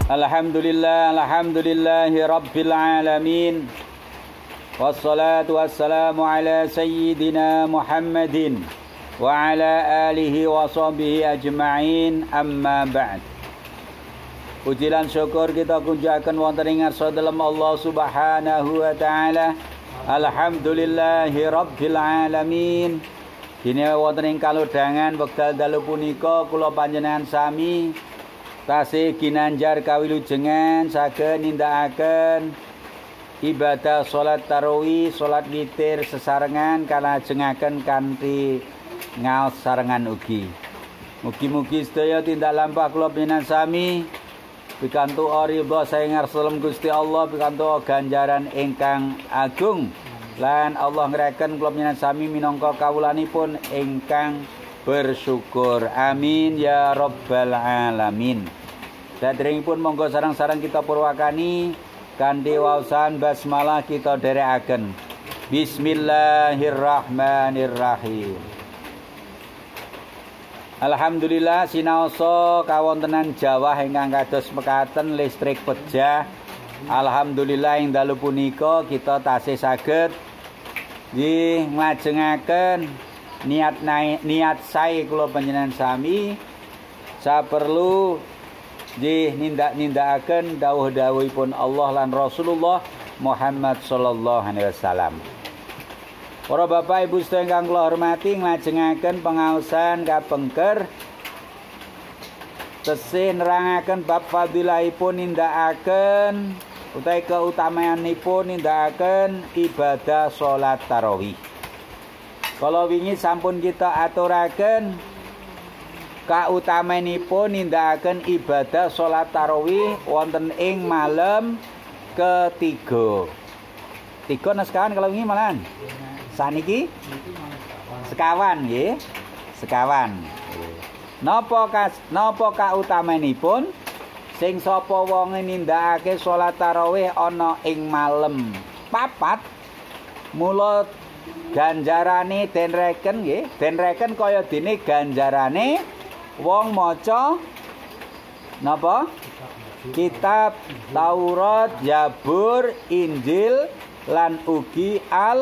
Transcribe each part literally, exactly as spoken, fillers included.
Alhamdulillah, alhamdulillahi rabbil alamin. Wassalatu wassalamu ala sayyidina Muhammadin wa ala alihi wa sahbihi ajma'in, amma ba'd. Puji lan syukur kita kunjungkan wonten ing ngarsa dalem Allah Subhanahu wa taala. Alhamdulillahi rabbil alamin. Dene wonten ing kalodhangan wekdal dalu punika kula panjenengan sami tasih ginanjar kawilujengan saged nindakaken ibadah salat tarawih, salat witir sesarengan kalajengaken kanthi ngaos sarengan ugi. Mugi-mugi sedaya tindak lampah kula panjenengan sami pikantuk ridha saking ngarsa Gusti Allah, pikantuk ganjaran ingkang agung lan Allah ngreken kula panjenengan sami minangka kawulanipun ingkang bersyukur. Amin ya rabbal alamin. Saderengipun monggo sareng-sareng kita purwakani kanthi waosan basmalah kita dherekaken. Bismillahirrahmanirrahim. Alhamdulillah sinaosa kawontenan jawah ingkang kados mekaten listrik pejah. Alhamdulillah ing dalu punika kita tasih saged nggih nglajengaken niat niat sae kula panjenengan sami saperlu nggih nindak-nindakaken dawuh-dawuhipun Allah lan Rasulullah Muhammad sallallahu alaihi wasallam. Para bapak ibu sedaya ingkang kula hormati, nglajengaken pangaosan kapengker tesih nerangaken bab fadilahipun nindakaken utawi keutamaanipun nindakaken ibadah salat tarawih. Kalau wingi sampun kita aturaken kautamanipun nindakaken ibadah salat tarawih wonten ing malam ketiga. Tiga nah sekawan kalau wingi malahan. Saniki sekawan nggih. Sekawan. Napa kas napa kautamanipun sing sapa wonge nindakake salat tarawih ana ing malam papat mula ganjarane den reken nggih, den reken kaya dene ganjarane wong maca napa? Kitab Taurat, Zabur, Injil lan ugi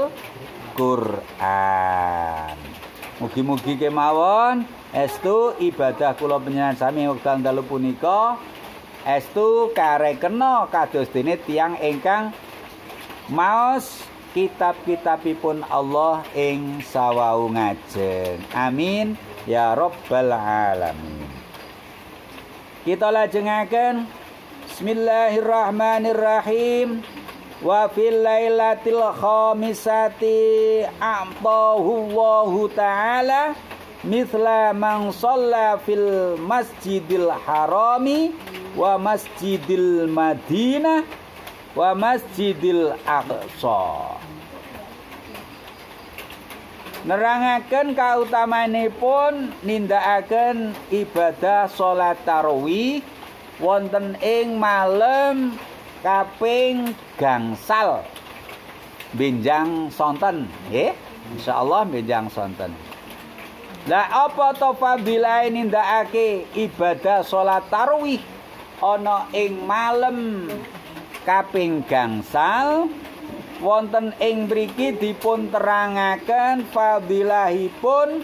Al-Qur'an. Mugi-mugi kemawon estu ibadah kula panjenengan sami wekdal dalu punika estu karekena kados dene tiyang ingkang maos kitab-kitabipun Allah ing sawau ngajeng. Amin ya rabbal alamin. Kita lajengaken Bismillahirrahmanirrahim. Wa fil lailatil khamisati a'tahu Allahu ta'ala mithla man shalla fil masjidil harami wa masjidil madinah wa masjidil aqsa. Nerangaken kautamanipun nindakaken ibadah salat tarawih wonten ing malam kaping gangsal benjang sonten nggih, insyaallah benjang sonten. Lah apa to fadilah nindakake ibadah salat tarawih ana ing malam kaping gangsal wonten ing mriki dipun terangaken fadilahipun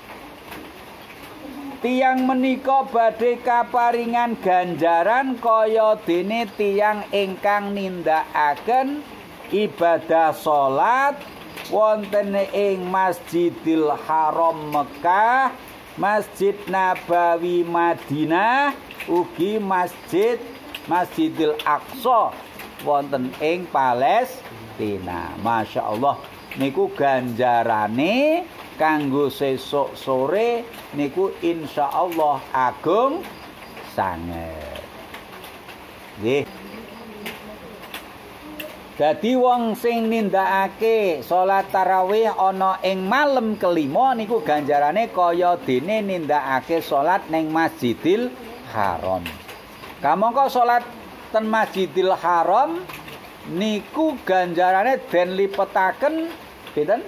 tiyang menika badhe kaparingan ganjaran kaya dene tiyang ingkang nindakaken ibadah salat wonten ing Masjidil Haram Mekah, Masjid Nabawi Madinah, ugi Masjid Masjidil Aqsa wonten ing Palestina. Masya Allah niku ganjarane kanggo sesuk sore niku insyaallah agung sanget. Nggih. Dadi wong sing nindakake salat tarawih ana ing malam kelima niku ganjarane kaya dene nindakake salat ning Masjidil Haram. Kamangka salat ten Masjidil Haram niku ganjarane den lipetaken pinten?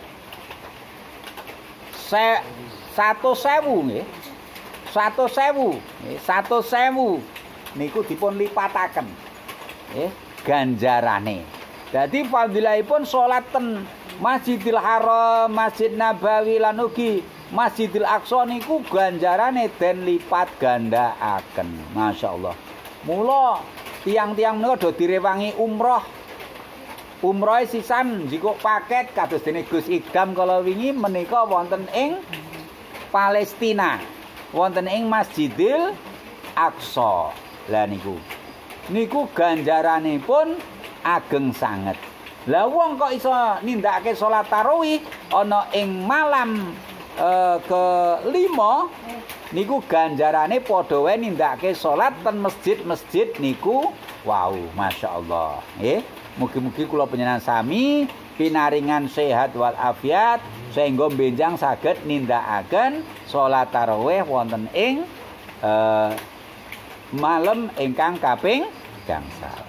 Se satu sewu nggih. Satu sewu, nggih, satu sewu niku dipun lipataken. Eh, ganjarane. Dadi fadilahipun salat ten Masjidil Haram, Masjid Nabawi lan ugi Masjidil Aqsa niku ganjarane den lipat gandaaken. Masyaallah. Mula tiang-tiang menika do direwangi umroh. Umroh sisan jiko paket kados dene Gus Idam kala wingi menika wonten ing Palestina. Wonten ing Masjidil Aqsa. Lah niku. Niku ganjaranipun ageng sanget. Lah wong kok iso nindakake salat tarawih ana ing malam e, kelima niku ganjarane padha wae nindakake salat ten masjid-masjid niku wow masyaallah nggih. Mugi-mugi kula panjenengan sami pinaringan sehat wal afiat sehingga benjang saged nindakaken salat tarawih wonten ing e, malam ingkang kaping gangsal.